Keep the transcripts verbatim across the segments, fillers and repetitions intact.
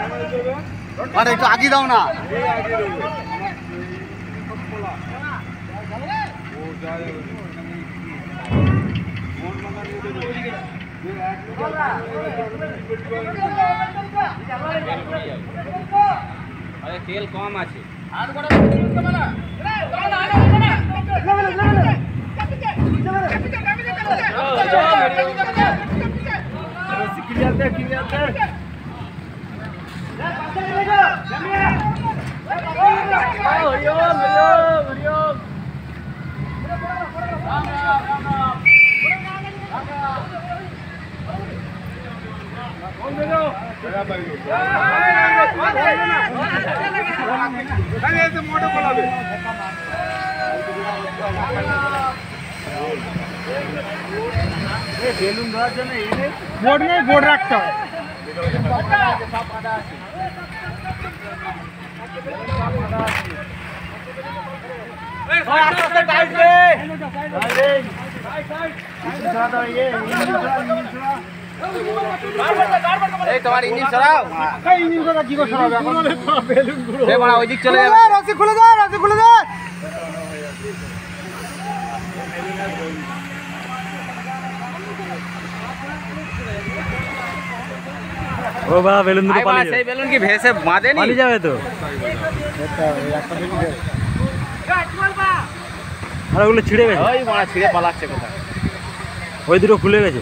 আরে একটু আগে দাও না। আরে তেল কম আছে। বেলুন ধরার জন্য বোর্ড নেই, বোর্ড রাখতে হয়। এই তোমার ইঞ্জিন সরাও। ইঞ্জিন কথা কি করে সরাবে এখন? বেলুন গুলো এ বড়া ওই দিক চলে যাবে। রসি খুলে দে, রসি খুলে দে। ও বাবা বেলুন দুটো আই বাবা, পালিয়ে সেই বেলুন কি ভেসে বাঁধেনি? পালিয়ে যাবে তো। আর ওগুলো ছিঁড়ে গেছে, ওই বড়া ছিঁড়ে পালাচ্ছে কোথায়। ওই দুটো খুলে গেছে।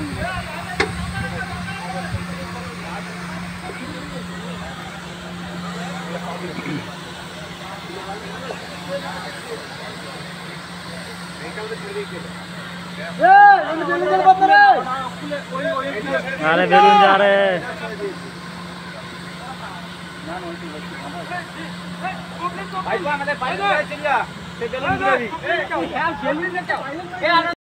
अरे बेलून जा रहे ভাই আমাদের বাইরে চলে যা। সেই বেলুন গুলো